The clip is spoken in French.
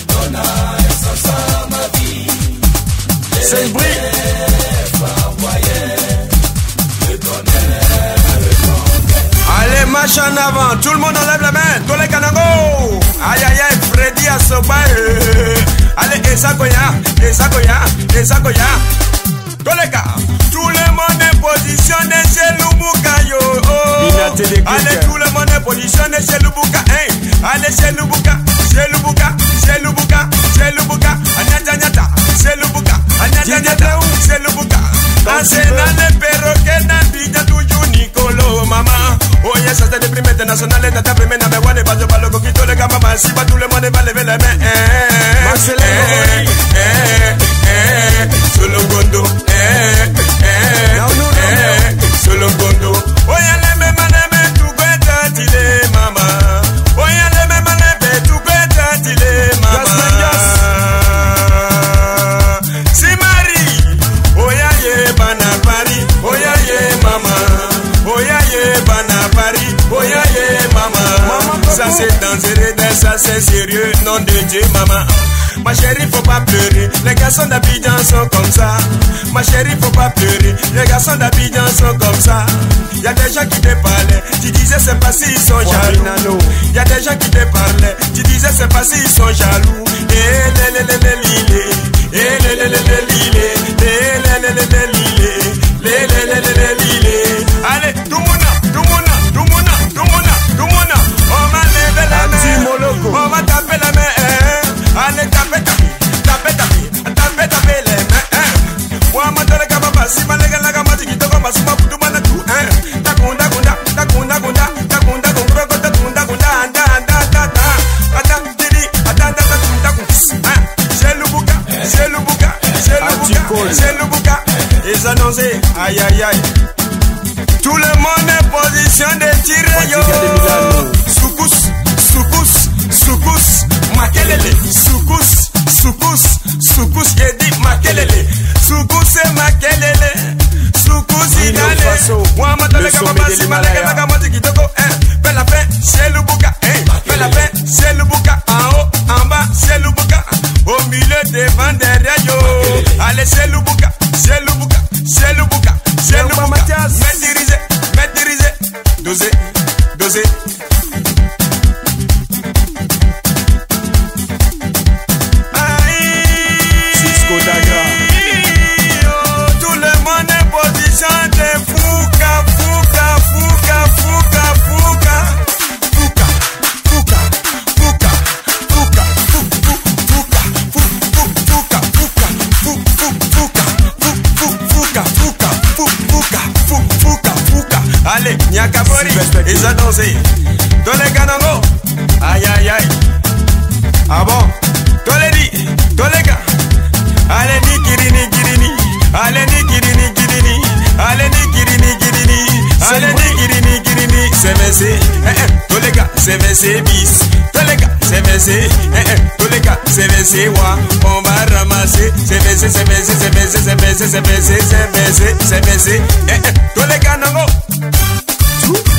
C'est le bruit. Allez, marche en avant, tout le monde enlève la main, tous les canangos. Aïe aïe aïe, Freddy Asoba. Allez, Esakoya. Tous les gars, tout le monde est positionné chez Lubuka yo. Allez, tout le monde est positionné chez Lubuka. Allez, chez Lubuka. Anyata, chez Lubuka. C'est Lubuka. Ancena le perroquet na vida tuyo Nicolo mama. Oye, ça te déprime international et t'as primé na me wane pas de palo coquito le gamba si pas tout le monde va lever les mains. Solo gondo. Solo gondo. Oye, le me mane tu gweta tile mama. Oye, le me mane tu gweta tile mama. Ça c'est dangereux, ça c'est sérieux, nom de Dieu maman. Ma chérie faut pas pleurer, les garçons d'Abidjan sont comme ça. Ma chérie faut pas pleurer, les garçons d'Abidjan sont comme ça. Y'a des gens qui te parlaient, tu disais c'est pas si ils sont jaloux. Y'a des gens qui te parlaient, tu disais c'est pas si ils sont jaloux. Allez, tout le monde. On va taper la main, allez taper les mains. Moi, je te regarde pas, si je te regarde, je te dis que je suis pas pour tout le monde. Takunda. Chez Lubuka, ils annoncent, aïe. Tout le monde est position de tirer, yo. Soukous, makelele. Soukous, j'ai dit makelele. Soukous et makelele. Soukous, idale. Moi, je te regarde pas, si je te regarde, je te dis que fais la paix, chez Lubuka. Fais la paix, chez Lubuka. En haut, en bas, chez Lubuka. Au milieu, devant, derrière, yo. Allez, chez Lubuka. Maîtriser. Doser. Tout le monde est position de Fouka. Allez, Nyakabori, ils ont dansé. Tous les canangos, aïe. Ah bon, tous les gars. Allez, Nikirini. Allez, Nikirini. C'est Messi, tous les gars, c'est Messi bis. Tous les gars, c'est Messi, tous les gars, c'est Messi, wa. On va ramasser, c'est Messi. Tous les gars, non.